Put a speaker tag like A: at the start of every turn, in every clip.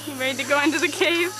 A: You ready to go into the cave?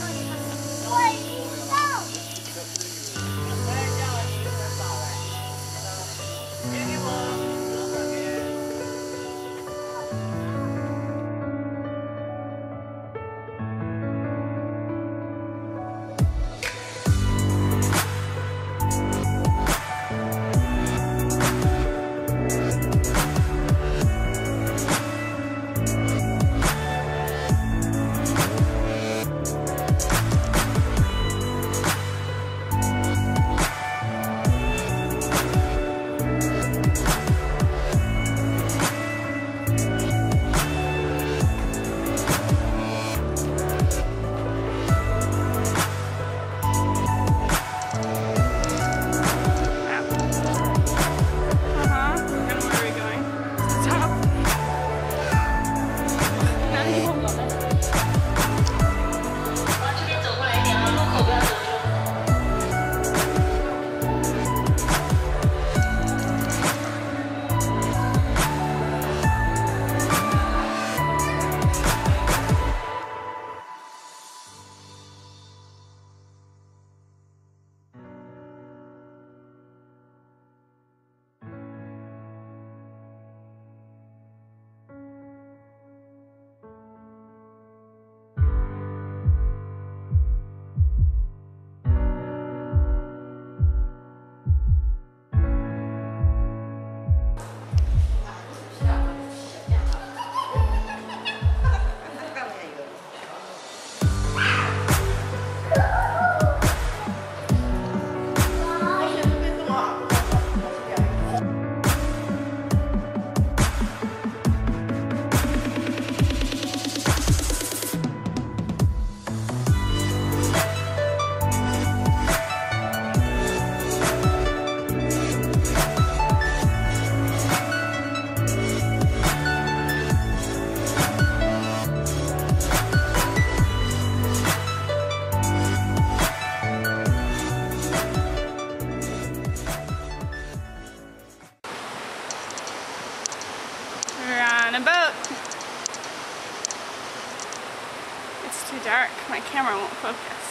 A: It's too dark. My camera won't focus.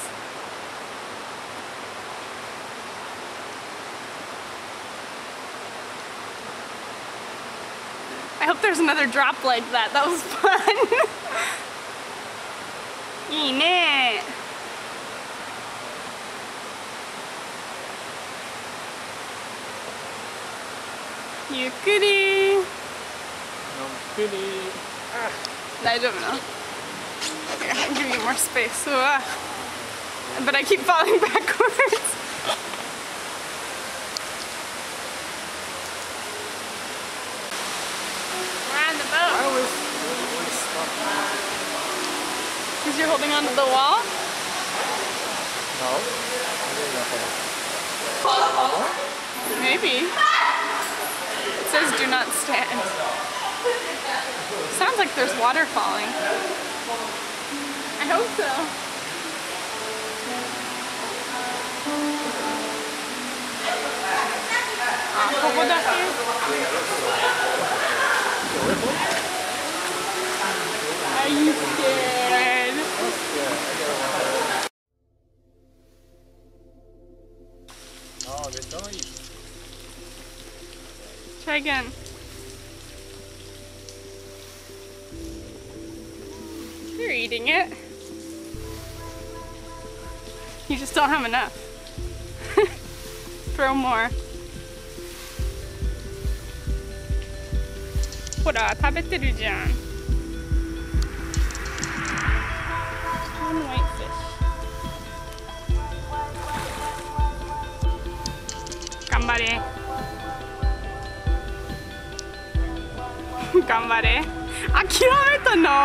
A: I hope there's another drop like that. That was fun. いいね。ゆっくり。ゆっくり。大丈夫な？ Here, I'll give you more space. But I keep falling backwards. We're on the boat.
B: I always stop.
A: Because you're holding onto the wall?
B: No.
A: Maybe. It says do not stand. Sounds like there's water falling. I hope so. Are you scared?
B: Oh, there's no eat.
A: Try again. You're eating it. You just don't have enough. Throw more. ほら、食べてるじゃん。One whitefish. 頑張れ。頑張れ。諦めたの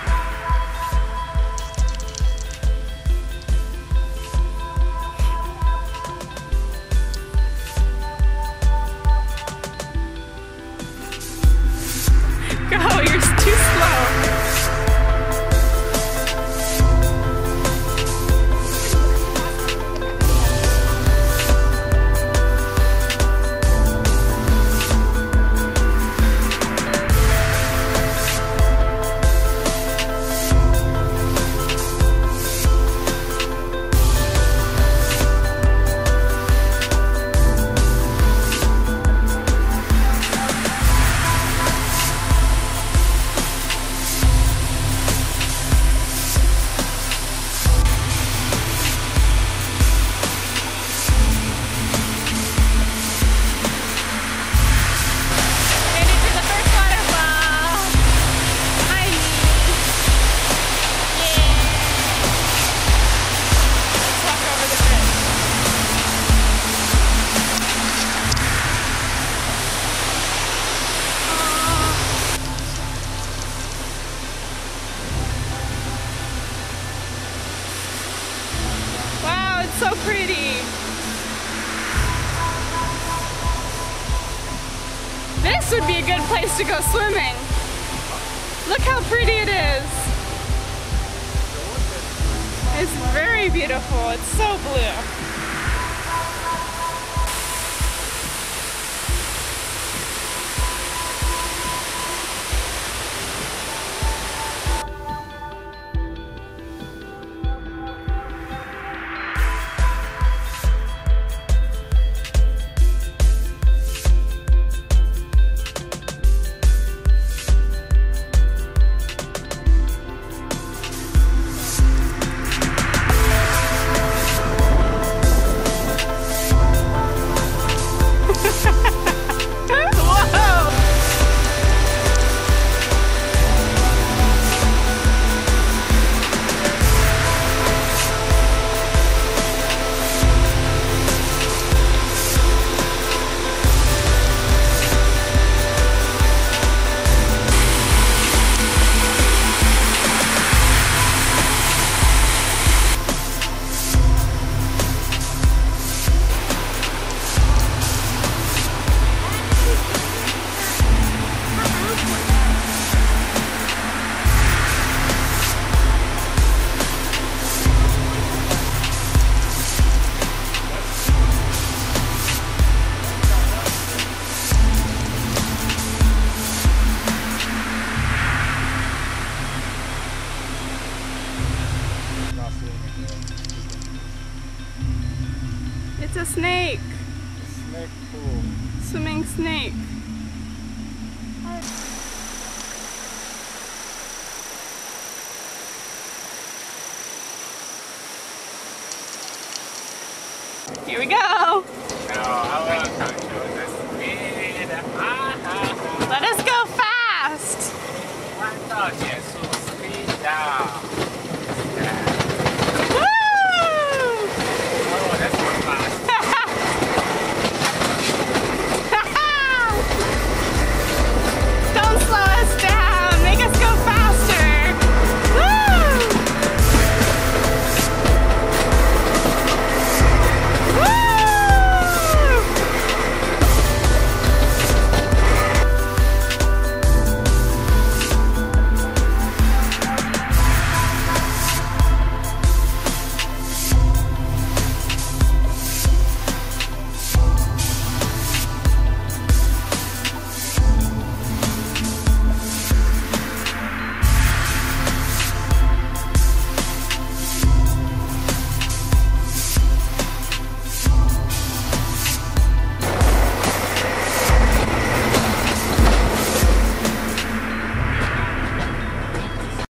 A: ？Go, you're too slow. this would be a good place to go swimming. Look how pretty it is. It's very beautiful. It's so blue. It's a snake.
B: Snake pool.
A: Swimming snake. Here we go. Let us go fast.